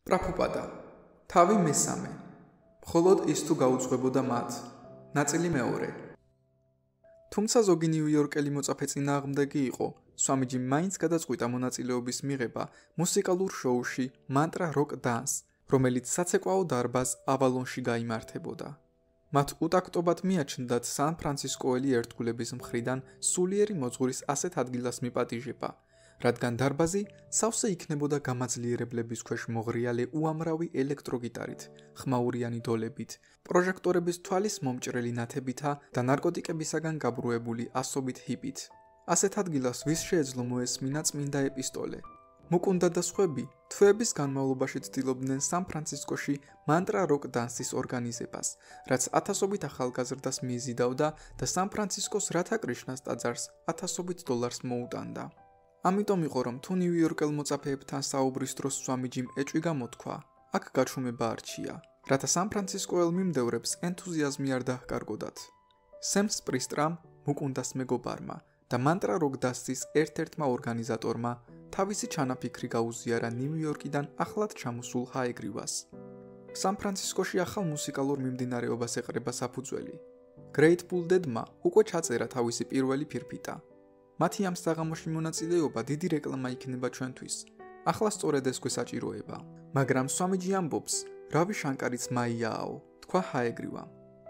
პრაფუპადა. თავი მესამე. მხოლოდ ის თუ გაუძღვებოდა მათ. ნაწილი მეორე. თუმცა ზოგი ნიუ-იორკელი მოწაფე წინააღმდეგი იყო, სვამიჯიმ მაინც გადაწყვიტა მონაწილეობის მიღება მუსიკალურ შოუში მანტრა როკ დანს, რომელიც საცეკვაო დარბაზ ავალონში გაიმართებოდა. მათ უტაქტობად მიაჩნდათ სან-ფრანცისკოელი ერთგულების მხრიდან სულიერი მოძღვრის ასეთ ადგილას მიპატიჟება, რადგან დარბაზი სავსე იქნებოდა გამაძლიერებლების ქვეშ მოღრიალე უამრავი ელექტროგიტარით, ხმაურიანი დოლებით, პროჟექტორების თვალის მომჭრელი ნათებითა და ნარკოტიკებისაგან გაბრუებული ასობით ჰიპით. ასეთ ადგილას ვის შეეძლო მოესმინა წმინდა ეპისტოლე. მუკუნდა და სხვები თვეების განმავლობაში ცდილობდნენ სან-ფრანცისკოში მანტრა როკ დანსის ორგანიზებას, რაც ათასობით ახალგაზრდას მიიზიდავდა და სან-ფრანცისკოს რათა კრიშნას ტაძარს $1000 მოუტანდა. ამიტომ იყო, რომ თუ ნიუ-იორკელ მოწაფეებთან საუბრის დროს სვამიჯიმ ეჭვი გამოთქვა, აქ გაჩუმება არჩია, რათა სან-ფრანცისკოელ მიმდევრებს ენთუზიაზმი არ დაჰკარგოდათ. სემ სპრისტრამ, მუკუნდას მეგობარმა და მანტრა როკ დანსის ერთ-ერთმა ორგანიზატორმა თავისი ჩანაფიქრი გაუზიარა ნიუ-იორკიდან ახლად ჩამოსულ ჰაეგრივას. სან-ფრანცისკოში ახალ მუსიკალურ მიმდინარეობას ეყრება საფუძველი. Grateful Dead-მა უკვე ჩაწერა თავისი პირველი ფირფიტა. მათი ამ საღამოში მონაწილეობა დიდი რეკლამა იქნება ჩვენთვის. ახლა სწორედ ეს გვესაჭიროება. მაგრამ სვამიჯი ამბობს, რავი შანკარიც მაიააო, თქვა ჰაეგრივამ.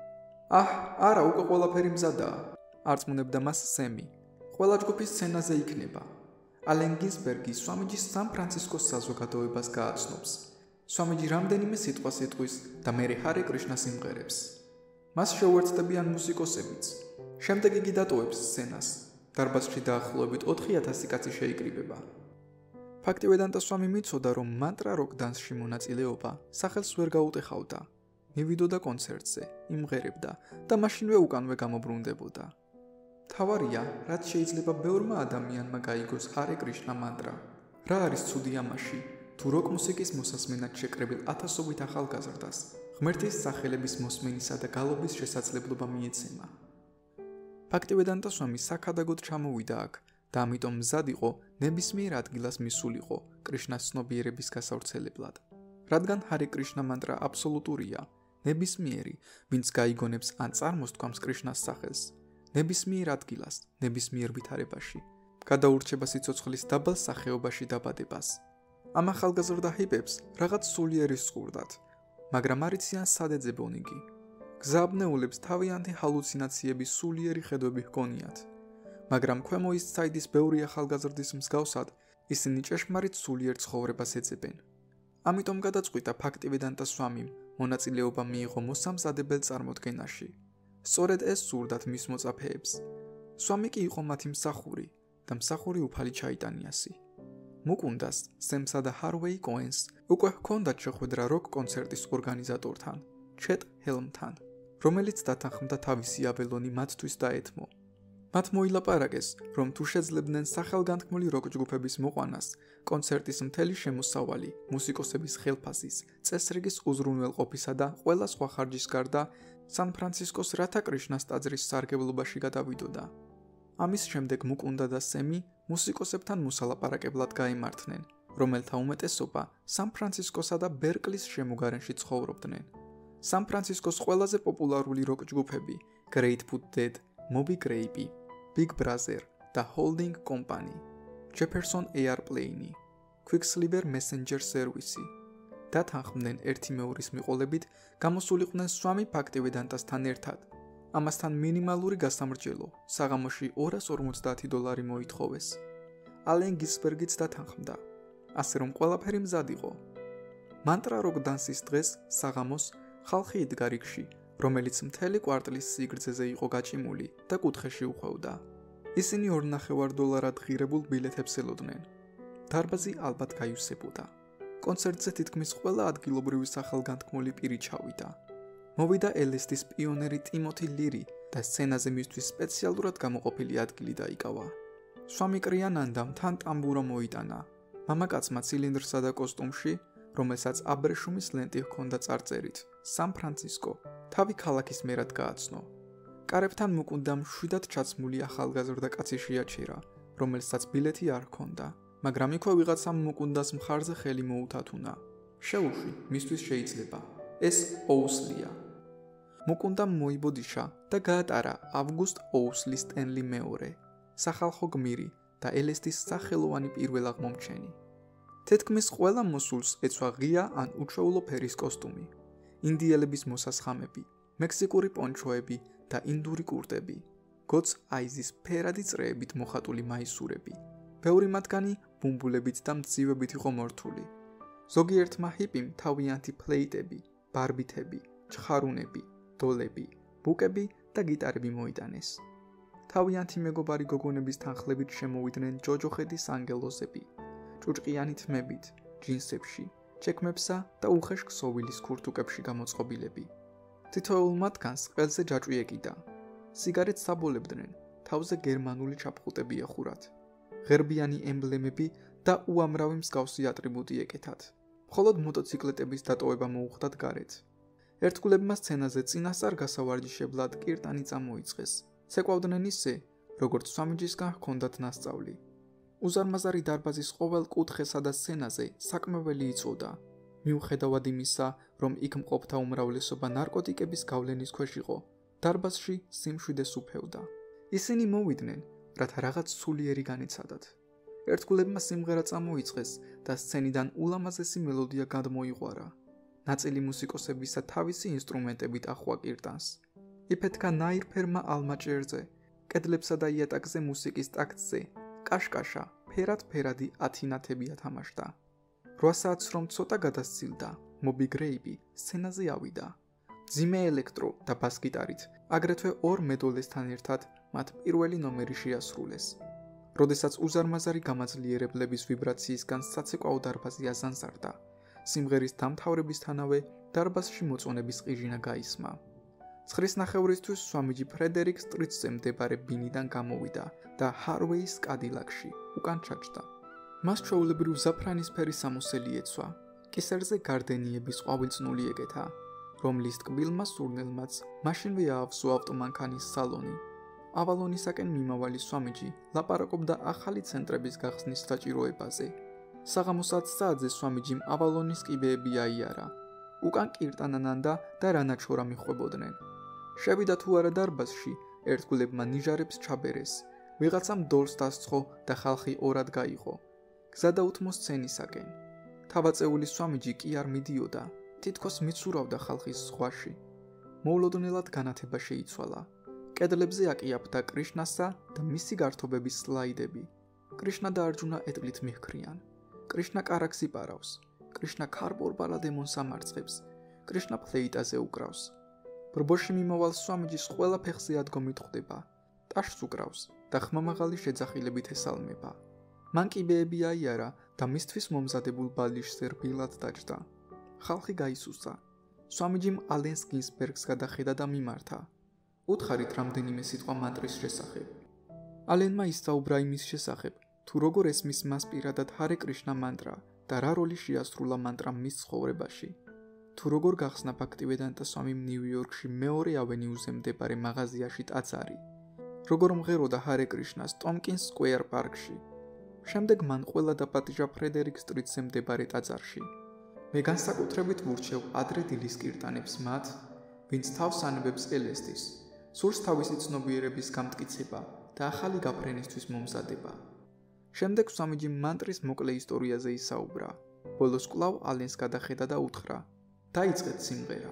არა, უკვე ყველაფერი მზადაა, არწმუნებდა მას სემი. ყველა ჯგუფი სცენაზე იქნება. ალენ გინსბერგი სვამიჯის სან-ფრანცისკოს საზოგადოებას გააცნობს. სვამიჯი რამდენიმე სიტყვას იტყვის და მერე ჰარე კრიშნას იმღერებს. მას შეუერთდებიან მუსიკოსებიც. შემდეგ იგი დატოვებს სცენას. დარბაზში დაახლოებით 4000 კაცი შეიკრიბება. ფაქტივედან და სვამი მიცოდა, რომ მანტრა როკ დანსში მონაწილეობა სახელს ვერ გაუტეხავდა. მივიდოდა კონცერტზე, იმღერებდა და მაშინვე უკანვე გამობრუნდებოდა. თავარია, რაც შეიძლება ბევრმა ადამიანმა გაიგოს ჰარე კრიშნა მანტრა. რა არის ცუდი ამაში, თუ როკ მუსიკის მოსასმენად შეკრებილ ათასობით ახალგაზრდას ღმერთის სახელების მოსმენისა და გალობის შესაძლებლობა მიეცემა. ფაქტივედან და სვამი საქადაგოდ ჩამოვიდა აქ და ამიტომ მზად იყო ნებისმიერ ადგილას მისულიყო კრიშნას ცნობიერების გასავრცელებლად. რადგან ჰარე კრიშნა მანტრა აბსოლუტურია, ნებისმიერი, ვინც გაიგონებს ან წარმოსთქვამს კრიშნას სახელს, ნებისმიერ ადგილას, ნებისმიერ ვითარებაში, გადაურჩება სიცოცხლის დაბალ სახეობაში დაბადებას. ამ ახალგაზრდა ჰიპებს რაღაც სულიერი სურდათ, მაგრამ არ იციან სად ეძებონ იგი. გზაბნეულებს თავიანთი ჰალუცინაციების სულიერი ხედვები ჰგონიათ, მაგრამ ქვემო ისტ-საიდის ბევრი ახალგაზრდის მსგავსად, ისინი ჭეშმარიტ სულიერ ცხოვრებას ეძებენ. ამიტომ გადაწყვიტა ფაქტივედან და სვამიმ მონაწილეობა მიიღო მოსამზადებელ წარმოდგენაში. სწორედ ეს სურდათ მის მოწაფეებს. სვამი კი იყო მათი მსახური და მსახური უფალი ჩაიტანიასი. მუკუნდას, სემსა და ჰარვეი კოენს უკვე ჰქონდათ შეხვედრა როკ კონცერტის ორგანიზატორთან, ჩეტ ჰელმთან, რომელიც დათანხმდა თავისი აველონი მათთვის დაეთმო. მათ მოილაპარაკეს, რომ თუ შეძლებდნენ სახელგანთქმული როკ ჯგუფების მოყვანას, კონცერტის მთელი შემოსავალი, მუსიკოსების ხელფასის, წესრიგის უზრუნველყოფისა და ყველა სხვა ხარჯის გარდა სან-ფრანცისკოს რათა კრიშნას ტაძრის სარგებლობაში გადავიდოდა. ამის შემდეგ მუკუნდა და სემი მუსიკოსებთან მოსალაპარაკებლად გაემართნენ, რომელთა უმეტესობა სან-ფრანცისკოსა და ბერკლის შემოგარენში ცხოვრობდნენ. სან-ფრანცისკოს ყველაზე პოპულარული როკ ჯგუფები Grateful Dead, Moby Grape, Big Brother და Holding Company, Jefferson Airplane, Quicksilver Messenger Service დათანხმდნენ ერთი მეორის მიყოლებით გამოსულიყვნენ სვამი ფაქტივედანტასთან ერთად. ამასთან მინიმალური გასამრჯელო, საღამოში $250 მოითხოვეს. ალენ გინსბერგიც დათანხმდა, ასე რომ ყველაფერი მზად იყო. მანტრა როკ დანსის დღეს, საღამოს, ხალხი იდგა რიგში, რომელიც მთელი კვარტლის სიგრძეზე იყო გაჭიმული და კუთხეში უხვევდა. ისინი $2.50 ღირებულ ბილეთებს ელოდნენ. დარბაზი ალბათ გაივსებოდა. კონცერტზე თითქმის ყველა ადგილობრივი სახელგანთქმული პირი ჩავიდა. მოვიდა ელესტის პიონერი ტიმოთი ლირი და სცენაზე მისთვის სპეციალურად გამოყოფილი ადგილი დაიკავა. სვამი კრიანანდამ თან ტამბურა მოიტანა. მამაკაცმა ცილინდრსა და კოსტუმში, რომელსაც აბრეშუმის ლენტი ჰქონდა წარწერით, სან-ფრანცისკო, თავი ქალაქის მერად გააცნო. კარებთან მუკუნდამ შვიდად ჩაცმული ახალგაზრდა კაცი შეაჩერა, რომელსაც ბილეთი არ ჰქონდა. მაგრამ იქვე ვიღაცამ მუკუნდას მხარზე ხელი მოუთათუნა. შეუშვი მისთვის შეიძლება. ეს ოუსლია. მუკუნდამ მოიბოდიშა და გაატარა ავგუსტ ოუსლის სტენლი მეორე, სახალხო გმირი და ელესტის სახელოვანი პირველ აღმომჩენი. თეთქმის ყველა მოსულს ეცვა ღია ან უჩვეულო ფერის კოსტუმი, ინდიელების მოსასხამები, მექსიკური პონჩოები და ინდური კურტები, გოც აიზის ფერადი წრეებით მოხატული მაისურები. ბევრი მათგანი ბუმბულებით და მძივებით იყო მორთული. ზოგიერთმა ჰიპიმ თავიანთი ფლეიტები, ბარბითები, ჩხარუნები, დოლები, ბუკები და გიტარები მოიტანეს. თავიანთი მეგობარი გოგონების თანხლებით შემოვიდნენ ჯოჯოხეთის ანგელოზები, ჭუჭყიანი თმებით, ჯინსებში, ჩექმებსა და უხეშ ქსოვილის ქურთუკებში გამოწყობილები. თითოეულ მათგანს ყელზე ჯაჭვი ეკიდა. სიგარეტს საბოლებდნენ, თავზე გერმანული ჩაფხუტები ეხურათ. ღერბიანი ემბლემები და უამრავი მსგავსი ატრიბუტი ეკეთათ. მხოლოდ მოტოციკლეტების დატოვება მოუხდათ გარეთ. ერთგულებმა სცენაზე წინასწარ გასავარჯიშებლად კირტანი წამოიწყეს. ცეკვავდნენ ისე, როგორც სვამიჯისგან ჰქონდათ ნასწავლი. უზარმაზარი დარბაზის ყოველ კუთხესა და სცენაზე საკმეველი იწოდა. მიუხედავად იმისა, რომ იქ მყოფთა უმრავლესობა ნარკოტიკების გავლენის ქვეშ იყო, დარბაზში სიმშვიდე სუფევდა. ისინი მოვიდნენ, რათა რაღაც სულიერი განეცადათ. ერთგულებმა სიმღერა წამოიწყეს და სცენიდან ულამაზესი მელოდია გადმოიღვარა. ნაწილი მუსიკოსებისა თავისი ინსტრუმენტებით ახვა კირტანს. იფეთქა ნაირფერმა ალმაჭერზე, კედლებსა და იატაკზე მუსიკის ტაქტზე, კაშკაშა, ფერად-ფერადი ათინათები ათამაშდა. 8 საათს რომ ცოტა გადასცილდა, მობი გრეიპი სცენაზე ავიდა. ძიმე ელექტრო და ბას-გიტარით, აგრეთვე 2 მედოლესთან ერთად მათ პირველი ნომერი შეასრულეს. როდესაც უზარმაზარი გამაძლიერებლების ვიბრაციისგან საცეკვაო დარბაზი აზანზარდა, სიმღერის დამთავრებისთანავე დარბაზში მოწონების ყიჟინა გაისმა. 9:00-ისთვის სვამიჯი ფრედერიკ სტრიტზე მდებარე ბინიდან გამოვიდა და ჰარვეის კადილაკში უკან ჩაჯდა. მას ჩვეულებრივ ზაფრანისფერი სამოსელი ეცვა, კისერზე გარდენიების ყვავილწნული ეკეთა, რომლის ტკბილმა სურნელმაც მაშინვე აავსო ავტომანქანის სალონი. ავალონისაკენ მიმავალი სვამიჯი ლაპარაკობდა ახალი ცენტრების გახსნის საჭიროებაზე. საღამოს 10 საათზე სვამიჯიმ ავალონის კიბეები აიარა. უკან კირტანანანდა და რანაჩორა მიხვებოდნენ. შევიდა თუ არა დარბაზში, ერთგულებმა ნიჟარებს ჩაბერეს. ვიღაცამ დოლს დასცხო და ხალხი ორად გაიყო. გზა დაუთმო სცენისაკენ. თავაწეული სვამიჯი კი არ მიდიოდა, თითქოს მიცურავდა ხალხის ზღვაში. მოულოდნელად განათება შეიცვალა. კედლებზე აკიაფდა კრიშნასა და მისი გართობების სლაიდები. კრიშნა და არჯუნა ეტლით მიჰქრიან. კრიშნა კარაკს იპარავს. კრიშნა ქარბორბალა დემონს ამარცხებს. კრიშნა ფლეიტაზე უკრავს. ბრბოში მიმავალ სვამიჯის ყველა ფეხზე ადგომით ხვდება. ტაშს უკრავს და ხმამაღალი შეძახილებით ესალმება. მან კიბეები აიარა და მისთვის მომზადებულ ბალიშზე რბილად დაჯდა. ხალხი გაისუსა. სვამიჯიმ ალენს გინსბერგს გადახედა და მიმართა. უთხარით რამდენიმე სიტყვა მანტრის შესახებ. ალენმა ისაუბრა იმის შესახებ, თუ როგორ ესმის მას პირადად ჰარე კრიშნა მანტრა და რა როლი შეასრულა მანტრამ მის ცხოვრებაში. თუ როგორ გახსნა ფაქტივედანტა სვამიმ ნიუ-იორკში მეორე ავენიუზე მდებარე მაღაზიაში ტაძარი. როგორ მღეროდა ჰარე კრიშნას ტომკინს სკვეარ პარკში. შემდეგ მან ყველა დაპატიჟა ფრედერიკ სტრიტზე მდებარე ტაძარში. მე განსაკუთრებით ვურჩევ ადრე დილის კირტანებს მათ, ვინც თავს ანებებს ელესტის, სურს თავისი ცნობიერების გამტკიცება და ახალი გაფრენისთვის მომზადება. შემდეგ სვამიჯი მანტრის მოკლე ისტორიაზე ისაუბრა. ბოლოს კვლავ ალენს გადახედა და უთხრა: დაიწყეთ სიმღერა.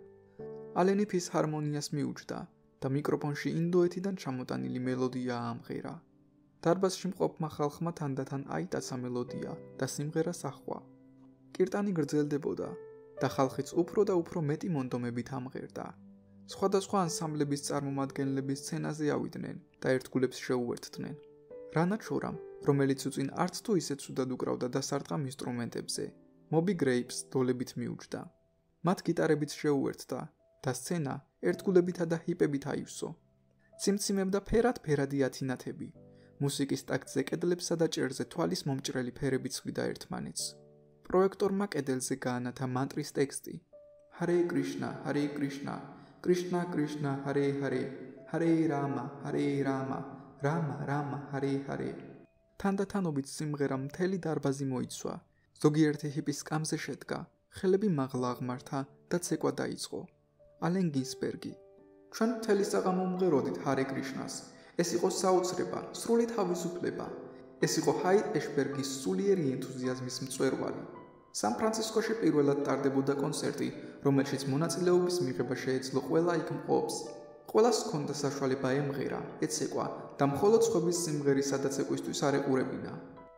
ალენი ფისჰარმონიას მიუჯდა და მიკროფონში ინდოეთიდან ჩამოტანილი მელოდია აამღერა. დარბაზში მყოფმა ხალხმა თანდათან აიტაცა მელოდია და სიმღერას ახვა. კირტანი გრძელდებოდა და ხალხიც უფრო და უფრო მეტი მონდომებით ამღერდა. სხვადასხვა ანსამბლების წარმომადგენლები სცენაზე ავიდნენ და ერთგულებს შეუერთდნენ. რანაჩორამ, რომელიც უწინ არც თუ ისე ცუდად უკრავდა დასარტყამ ინსტრუმენტებზე, მობი გრეიპს დოლებით მიუჯდა. მათ გიტარებით შეუერთდა და სცენა ერთგულებითა და ჰიპებით აივსო. ციმციმებდა ფერად-ფერადი ათინათები. მუსიკის ტაქტზე კედლებსა და ჭერზე თვალის მომჭრელი ფერები ცვლიდა ერთმანეთს. პროექტორმა კედელზე გაანათა მანტრის ტექსტი. ჰარე კრიშნა, ჰარე კრიშნა, კრიშნა კრიშნა, ჰარე ჰარე, ჰარე რამა, ჰარე რამა, რამა რამა, ჰარე ჰარე. თანდათანობით სიმღერა მთელი დარბაზი მოიცვა. ზოგიერთი ჰიპის სკამზე შედგა. ხელები მაღლა აღმართა და ცეკვა დაიწყო. ალენ გინსბერგი. ჩვენ მთელი საღამო ვმღეროდით ჰარე კრიშნას. ეს იყო საოცრება, სრული თავისუფლება. ეს იყო ჰაიდ ეშბერგის სულიერი ენთუზიაზმის მწვერვალი. სან-ფრანცისკოში პირველად ტარდებოდა კონცერტი, რომელშიც მონაწილეობის მიღება შეეძლო ყველა იქ მყოფს. ყველას ჰქონდა საშუალება ემღერა, ეცეკვა და მხოლოდ სხვების სიმღერისა და ცეკვისთვის არ ეყურებინა.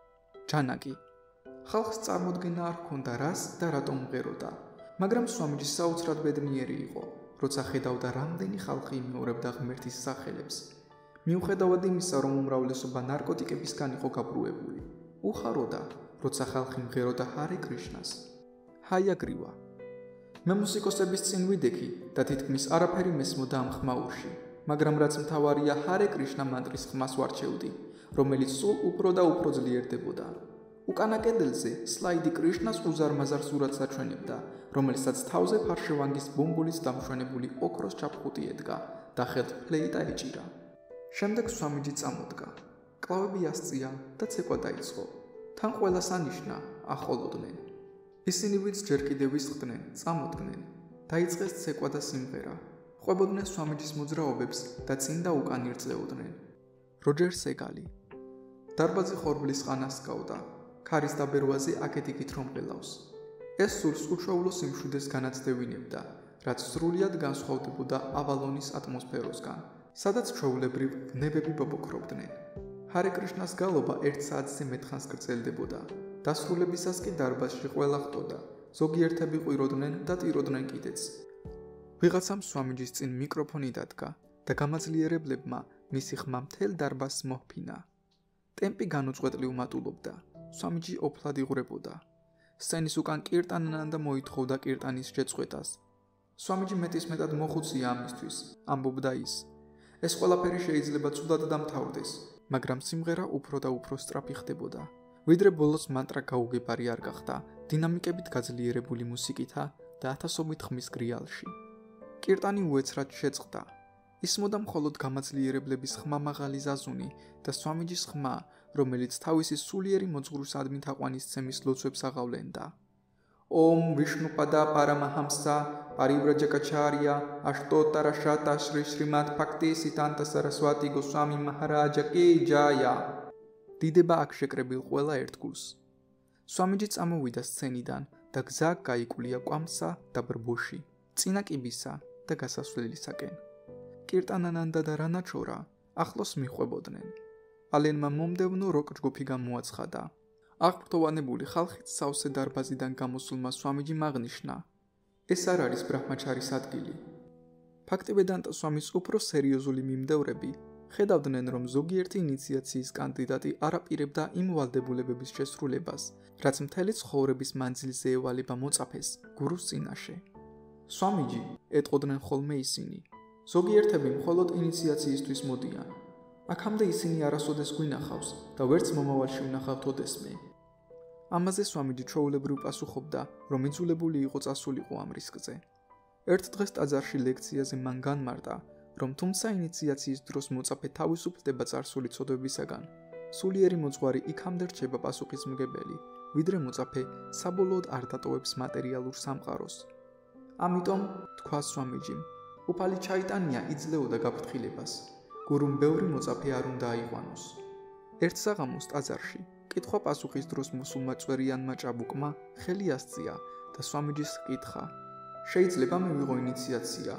ჯანაკი. ხალხს წარმოდგენა არ ჰქონდა რას და რატომ მღეროდა, მაგრამ სვამიჯი საოცრად ბედნიერი იყო, როცა ხედავდა რამდენი ხალხი იმეორებდა ღმერთის სახელებს. მიუხედავად იმისა, რომ უმრავლესობა ნარკოტიკებისგან იყო გაბრუებული, უხაროდა, როცა ხალხი მღეროდა ჰარე კრიშნას. ჰაიაგრივა. მე მუსიკოსების წინ ვიდექი და თითქმის არაფერი მესმოდა ამ ხმაურში, მაგრამ რაც მთავარია, ჰარე კრიშნა მანტრის ხმას ვარჩევდი, რომელიც სულ უფრო და უფრო ძლიერდებოდა. უკანა კედელზე სლაიდი კრიშნას უზარმაზარ სურათს აჩვენებდა, რომელსაც თავზე ფარშევანგის ბომბულით დამშვენებული ოქროს ჩაფხუტი ედგა და ხელთ ფლეიტა ეჭირა. შემდეგ სვამიჯი წამოდგა. კლავები ასწია და ცეკვა დაიწყო. თან ყველას ანიშნა, ახოლოდნენ. ისინი ვინც ჯერ კიდევ ვისხდნენ, წამოდგნენ. დაიწყეს ცეკვა და სიმღერა. ყვებოდნენ სვამიჯის მოძრაობებს და წინ და უკან ირწეოდნენ. როჯერ სეგალი. დარბაზი ხორბლის ყანას ჰგავდა. ქარის დაბერვაზე აქეთ-იქით რომ ყელავს. ეს სურს უჩვეულო სიმშვიდეს განაცდევინებდა, რაც სრულიად განსხვავდებოდა ავალონის ატმოსფეროსგან, სადაც ჩვეულებრივ ვნებები ბობოქრობდნენ. ჰარე კრიშნას გალობა 1 საათზე მეტხანს გრძელდებოდა. დასრულებისას კი დარბაზში ყველა ხტოდა. ზოგიერთები ყვიროდნენ და ტიროდნენ კიდეც. ვიღაცამ სვამიჯის წინ მიკროფონი დადგა და გამაძლიერებლებმა მისი ხმა მთელ დარბაზს მოჰფინა. ტემპი განუწყვეტლივ მატულობდა. სვამიჯი ოფლად იღვრებოდა. სცენის უკან კირტანანდა მოითხოვდა კირტანის შეწყვეტას. სვამიჯი მეტისმეტად მოხუცია ამისთვის, ამბობდა ის. ეს ყველაფერი შეიძლება ცუდად დამთავრდეს, მაგრამ სიმღერა უფრო და უფრო სწრაფი ხდებოდა. ვიდრე ბოლოს მანტრა გაუგებარი არ გახდა, დინამიკებით გაძლიერებული მუსიკითა და ათასობით ხმის გრიალში. კირტანი უეცრად შეწყდა. ისმოდა მხოლოდ გამაძლიერებლების ხმა მაღალი ზაზუნი და სვამიჯის ხმა, რომელიც თავისი სულიერი მოძღვრისადმი თაყვანისცემის ლოცვებს აღავლენდა. ომ ვიშნუპადა პარამაჰამსა პარივრაჯაკაჩარია აშტოტარა შატა შრი შრიმად ფაქტი სიტანტა სარასვატი გოსვამი მაჰარაჯა კი ჯაია. დიდება აქ შეკრებილ ყველა ერთგულს. სვამიჯი წამოვიდა სცენიდან და გზა გაიკვლია კვამსა და ბრბოში, წინა კიბისა და გასასვლელისაკენ. კირტანანანდა და რანაჩორა ახლოს მიხვებოდნენ. ალენმა მომდევნო როკ ჯგუფი გამოაცხადა. აღფრთოვანებული ხალხით სავსე დარბაზიდან გამოსულმა სვამიჯი აღნიშნა. ეს არ არის ბრაჰმაჩარის ადგილი. ფაქტივედანტა სვამის უფრო სერიოზული მიმდევრები ხედავდნენ, რომ ზოგიერთი ინიციაციის კანდიდატი არ აპირებდა იმ ვალდებულებების შესრულებას, რაც მთელი ცხოვრების მანძილზე ევალება მოწაფეს გურუს წინაშე. სვამიჯი ეტყოდნენ ხოლმე ისინი. ზოგიერთები მხოლოდ ინიციაციისთვის მოდიან. აქამდე ისინი არასოდეს გვინახავს და ვერც მომავალში ვნახავთ ოდესმე. ამაზე სვამიჯი ჩვეულებრივ პასუხობდა, რომ იძულებული იყო წასულიყო ამ რისკზე. ერთ დღეს ტაძარში ლექციაზე მან განმარტა, რომ თუმცა ინიციაციის დროს მოწაფე თავისუფლდება წარსული ცოდვებისაგან, სულიერი მოძღვარი იქამდე რჩება პასუხისმგებელი, ვიდრე მოწაფე საბოლოოდ არ დატოვებს მატერიალურ სამყაროს. ამიტომ, თქვა სვამიჯიმ, უფალი ჩაიტანია იძლეოდა გაფრთხილებას. გურუმ ბევრი მოწაფე არ უნდა აიყვანოს. ერთ საღამოს ტაძარში კითხვა-პასუხის დროს მოსულმა წვერიანმა ჭაბუკმა ხელი ასწია და სვამიჯის ჰკითხა: შეიძლება მივიღო ინიციაცია?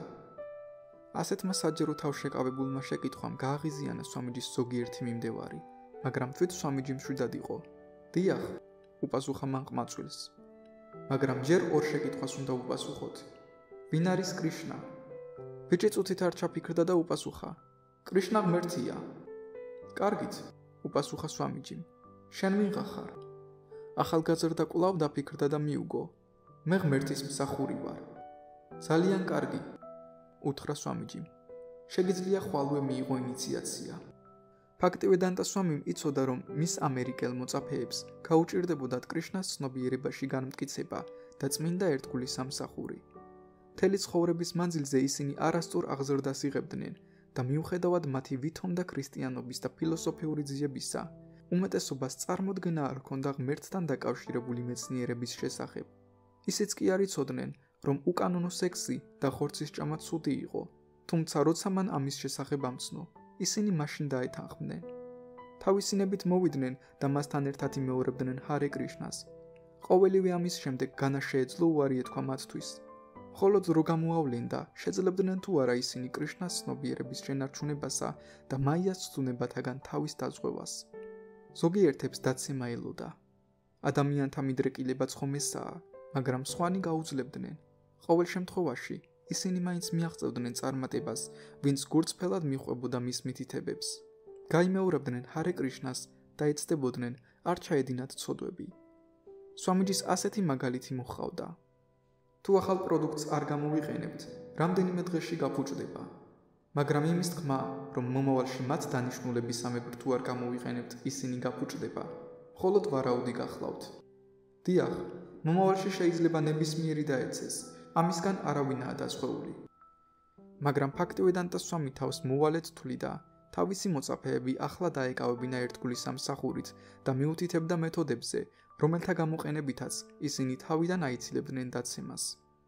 ასეთმა საჯერო თავშეკავებულმა შეკითხვამ გააღიზიანა სვამიჯის ზოგიერთი მიმდევარი, მაგრამ თვით სვამიჯი მშვიდად იყო. დიახ, უპასუხა მან ყმაწვილს. მაგრამ ჯერ ორ შეკითხვას უნდა უპასუხოთ. ვინ არის კრიშნა? ბიჭი წუთით არ ჩაფიქრდა და უპასუხა: კრიშნა ღმერთია. კარგით, უპასუხა სვამიჯიმ. შენ ვიღა ხარ? ახალგაზრდა კვლავ დაფიქრდა და მიუგო: მე ღმერთის მსახური ვარ. ძალიან კარგი, უთხრა სვამიჯიმ. შეგიძლია ხვალვე მიიღო ინიციაცია. ფაქტივედანტა სვამიმ იცოდა, რომ მის ამერიკელ მოწაფეებს გაუჭირდებოდათ კრიშნას ცნობიერებაში განმტკიცება და წმინდა ერთგულის სამსახური. მთელი ცხოვრების მანძილზე ისინი არასწორ აღზრდას იღებდნენ და მიუხედავად მათი ვითომ და ქრისტიანობის და ფილოსოფიური ძიებისა, უმეტესობას წარმოდგენა არ ჰქონდა ღმერთთან დაკავშირებული მეცნიერების შესახებ. ისიც კი არ იცოდნენ, რომ უკანონო სექსი და ხორცის ჭამა ცუდი იყო, თუმცა როცა მან ამის შესახებ ამცნო, ისინი მაშინ დაეთანხმდნენ. თავისინებით მოვიდნენ და მასთან ერთად იმეორებდნენ ჰარე კრიშნას. ყოველივე ამის შემდეგ განა შეეძლო უარი ეთქვა მათთვის. მხოლოდ რო გამოავლენდა, შეძლებდნენ თუ არა ისინი კრიშნას ცნობიერების შენარჩუნებასა და მაიას ცდუნებათაგან თავის დაზღვევას. ზოგიერთებს დაცემა ელოდა. ადამიანთა მიდრეკილებაც ხომ ესაა, მაგრამ სხვანი გაუძლებდნენ. ყოველ შემთხვევაში ისინი მაინც მიაღწევდნენ წარმატებას, ვინც გურწფელად მიყვებოდა მის მითითებებს. გაიმეორებდნენ ჰარე კრიშნას და ეცდებოდნენ არ ჩაედინათ ცოდვები. სვამიჯის ასეთი მაგალითი მოჰყავდა. თუ ახალ პროდუქტს არ გამოვიყენებთ, რამდენიმე დღეში გაფუჭდება. მაგრამ იმის თქმა, რომ მომავალში მათ დანიშნულებისამებრ თუ არ გამოვიყენებთ, ისინი გაფუჭდება, მხოლოდ ვარაუდი გახლავთ. დიახ, მომავალში შეიძლება ნებისმიერი დაეცეს, ამისგან არავინაა დაზღვეული. მაგრამ ფაქტივედან და სვამი თავს მოვალედ თვლიდა, თავისი მოწაფეები ახლა დაეკავებინა ერთგულის სამსახურით და მიუთითებდა მეთოდებზე, რომელთა გამოყენებითაც ისინი თავიდან აიცილებდნენ დაცემას.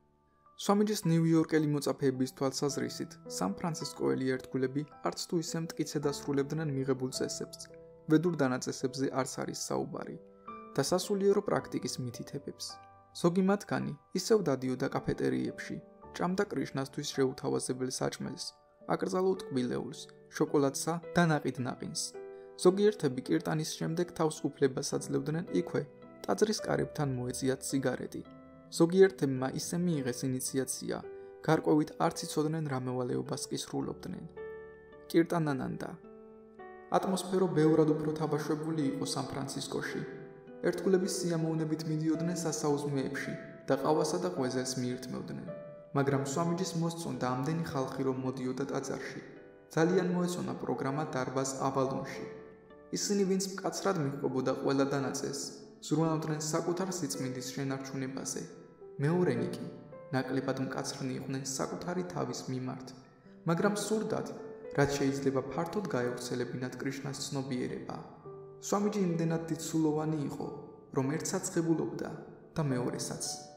სვამიჯის ნიუ-იორკელი მოწაფეების თვალსაზრისით, სან-ფრანცისკოელი ერთგულები არც თუ ისე მტკიცედ ასრულებდნენ მიღებულ წესებს, ვედურ დანაწესებზე არც არის საუბარი და სასულიერო პრაქტიკის მითითებებს. ზოგი მათგანი ისევ დადიოდა კაფეტერიებში, ჭამდა კრიშნასთვის შეუთავაზებელ საჭმელს, აკრძალავთ კბილეულს, შოკოლადსა და ნაყიდ ნაყინს. ზოგიერთები კირტანის შემდეგ თავს უფლებას აძლევდნენ იქვე, ტაძრის კარებთან მოეწიათ სიგარეტი. ზოგიერთებმა ისე მიიღეს ინიციაცია, გარკვევით არც იცოდნენ რა მევალეობას კი სრულობდნენ. კირტანანანდა. ატმოსფერო ბევრად უფრო თაბაშვებული იყო სან-ფრანცისკოში. ერთგულების სიამოვნებით მიდიოდნენ სასაუზმეებში და ყავასა და ღვეზელს მიირთმევდნენ. მაგრამ სვამიჯის მოსწონდა ამდენი ხალხი რომ მოდიოდა ტაძარში. ძალიან მოეწონა პროგრამა დარბაზ ავალონში. ისინი ვინც მკაცრად მიჰყვებოდა ყველა დანაწესს, ზრუნავდნენ საკუთარ სიწმინდის შენარჩუნებაზე. მეორენი კი ნაკლებად მკაცრნი იყვნენ საკუთარი თავის მიმართ, მაგრამ სურდათ, რაც შეიძლება ფართოდ გაევრცელებინათ კრიშნას ცნობიერება. სვამიჯი იმდენად დიდსულოვანი იყო, რომ ერთსაც ღებულობდა და მეორესაც.